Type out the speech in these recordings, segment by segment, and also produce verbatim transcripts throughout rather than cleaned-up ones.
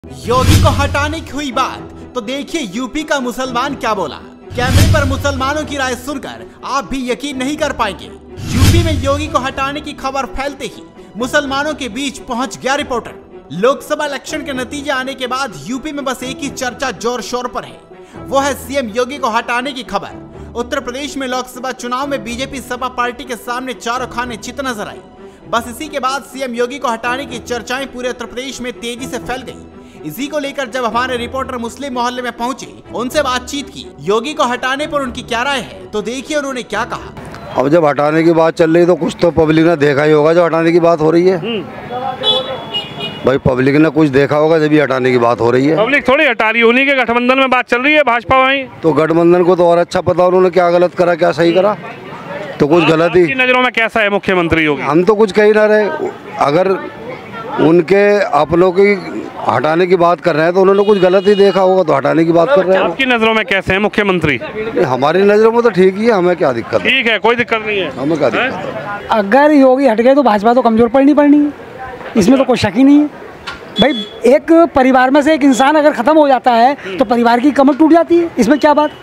योगी को हटाने की हुई बात तो देखिए यूपी का मुसलमान क्या बोला। कैमरे पर मुसलमानों की राय सुनकर आप भी यकीन नहीं कर पाएंगे। यूपी में योगी को हटाने की खबर फैलते ही मुसलमानों के बीच पहुंच गया रिपोर्टर। लोकसभा इलेक्शन के नतीजे आने के बाद यूपी में बस एक ही चर्चा जोर शोर पर है, वो है सीएम योगी को हटाने की खबर। उत्तर प्रदेश में लोकसभा चुनाव में बीजेपी सपा पार्टी के सामने चारों खाने चित नजर आई। बस इसी के बाद सीएम योगी को हटाने की चर्चाएं पूरे उत्तर प्रदेश में तेजी से फैल गई। इसी को लेकर जब हमारे रिपोर्टर मुस्लिम मोहल्ले में पहुंचे, उनसे बातचीत की। योगी को हटाने पर उनकी क्या राय है, तो देखिए उन्होंने क्या कहा। अब जब हटाने की बात चल रही तो कुछ तो पब्लिक ने देखा ही होगा। जो हटाने की बात हो रही है भाई, पब्लिक ने कुछ देखा होगा जब ये हटाने की बात हो रही है। पब्लिक थोड़ी हटा रही, उन्हीं के गठबंधन में बात चल रही है भाजपा वहीं। तो गठबंधन को तो और अच्छा पता उन्होंने क्या गलत करा क्या सही करा। तो कुछ गलत ही नजरों में कैसा है मुख्यमंत्री योगी? हम तो कुछ कह ही ना रहे। अगर उनके अपनों की हटाने की बात कर रहे हैं तो उन्होंने कुछ गलत ही देखा होगा तो हटाने की बात कर रहे हैं। आपकी नजरों में कैसे है मुख्यमंत्री? हमारी नजरों में तो ठीक ही है, हमें क्या दिक्कत है? ठीक है, कोई दिक्कत नहीं है। हमें क्या दिक्कत है? अगर योगी हट गए तो भाजपा तो कमजोर पड़नी पड़नी है, इसमें तो कोई शक ही नहीं है। भाई एक परिवार में से एक इंसान अगर खत्म हो जाता है तो परिवार की कमर टूट जाती है, इसमें क्या बात।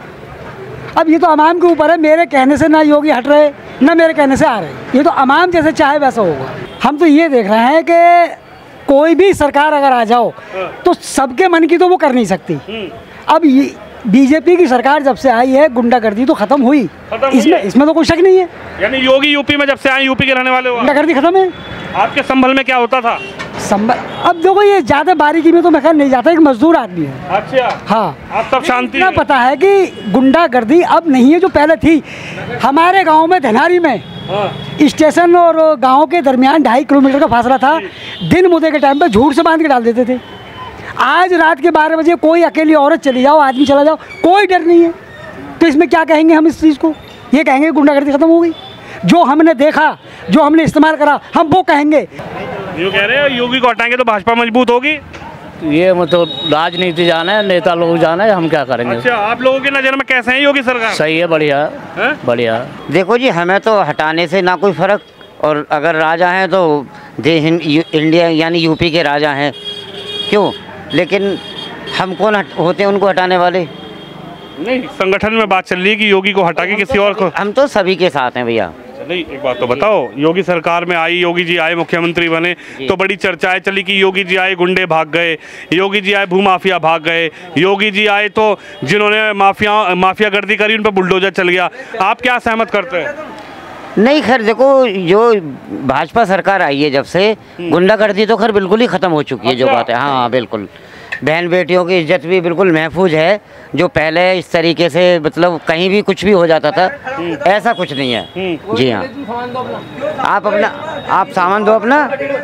अब ये तो अवाम के ऊपर है, मेरे कहने से ना योगी हट रहे ना मेरे कहने से आ रहे, ये तो अवाम जैसे चाहे वैसा होगा। हम तो ये देख रहे हैं कि कोई भी सरकार अगर आ जाओ तो सबके मन की तो वो कर नहीं सकती। अब बीजेपी की सरकार जब से आई है गुंडागर्दी तो खत्म हुई, इसमें इसमें तो कोई शक नहीं है। यानी योगी यूपी में जब से आए, यूपी के रहने वाले हो, गुंडागर्दी खत्म है। आपके संभल में क्या होता था? संभल अब देखो, ये ज्यादा बारीकी में तो मैं खैर नहीं जाता, एक मजदूर आदमी है। अच्छा, हाँ, आप सब शांति इतना पता है कि गुंडागर्दी अब नहीं है जो पहले थी। हमारे गांव में धनारी में हाँ। स्टेशन और गांव के दरमियान ढाई किलोमीटर का फासला था। दिन मुद्दे के टाइम पे झूठ से बांध के डाल देते थे। आज रात के बारह बजे कोई अकेली औरत चली जाओ, आदमी चला जाओ, कोई डर नहीं है। तो इसमें क्या कहेंगे हम इस चीज़ को? ये कहेंगे गुंडागर्दी खत्म हो गई। जो हमने देखा, जो हमने इस्तेमाल करा, हम वो कहेंगे। ये कह रहे हैं योगी को हटाएंगे तो भाजपा मजबूत होगी। ये मतलब राजनीति जाना है, नेता लोग जाना है, हम क्या करेंगे। अच्छा, आप लोगों की नज़र में कैसे है योगी सरकार? सही है, बढ़िया है, बढ़िया। देखो जी, हमें तो हटाने से ना कोई फ़र्क, और अगर राजा हैं तो दे इंडिया यानी यूपी के राजा हैं, क्यों? लेकिन हम कौन होते हैं उनको हटाने वाले? नहीं, संगठन में बात चल रही है कि योगी को हटा के किसी और को। हम तो सभी के साथ हैं भैया। नहीं, एक बात तो बताओ, योगी सरकार में आई, योगी जी आए, मुख्यमंत्री बने तो बड़ी चर्चाएं चली कि योगी जी आए गुंडे भाग गए, योगी जी आए भूमाफिया भाग गए, योगी जी आए तो जिन्होंने माफिया माफिया गर्दी करी उन पर बुलडोजर चल गया। आप क्या सहमत करते हैं? नहीं, खैर देखो, जो भाजपा सरकार आई है जब से, गुंडागर्दी तो खैर बिल्कुल ही ख़त्म हो चुकी है। जो बात है, हाँ बिल्कुल, बहन बेटियों की इज्जत भी बिल्कुल महफूज है। जो पहले इस तरीके से मतलब कहीं भी कुछ भी हो जाता था, ऐसा कुछ नहीं है। जी हाँ, आप अपना आप सामान दो अपना।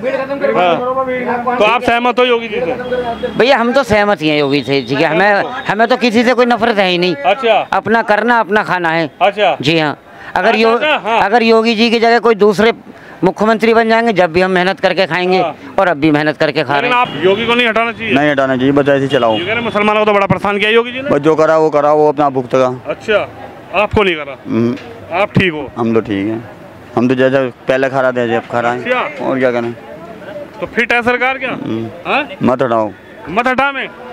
हाँ। तो आप सहमत हो योगी जी से? भैया हम तो सहमत ही हैं योगी से। ठीक है, हमें हमें तो किसी से कोई नफरत है ही नहीं। अच्छा, अपना करना अपना खाना है। अच्छा, जी हाँ, अगर यो हाँ। अगर योगी जी की जगह कोई दूसरे मुख्यमंत्री बन जाएंगे, जब भी हम मेहनत करके खाएंगे, और अब भी मेहनत करके खा रहे हैं। आप योगी को नहीं हटाना चाहिए? नहीं हटाना चाहिए, बस ऐसे चलाओ। मुसलमानों को तो बड़ा परेशान किया योगी जी ने। बस जो करा वो करा, वो अपना भुगतेगा। अच्छा, आपको नहीं करा? आप ठीक हो? हम तो ठीक है, हम तो जैसा पहले खा रहे थे जब खा रहे हैं, और क्या करें। तो फिट है सरकार क्या? मत हटाओ। मत हटा में